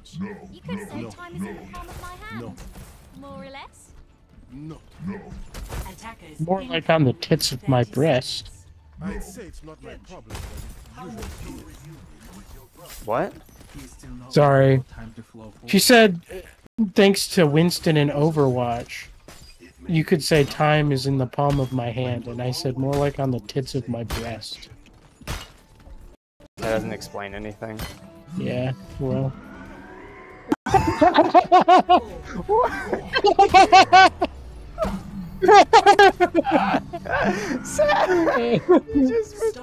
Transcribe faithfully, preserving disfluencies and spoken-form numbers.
much. You could say no, time is no, in the palm of my hand. no. More or less. No, no. Attackers More like on the tits of my breast. I'd say it's not my problem, but it usually is. What? Sorry. She said, thanks to Winston and Overwatch, you could say time is in the palm of my hand, and I said more like on the tits of my breast. That doesn't explain anything. Yeah, well. Just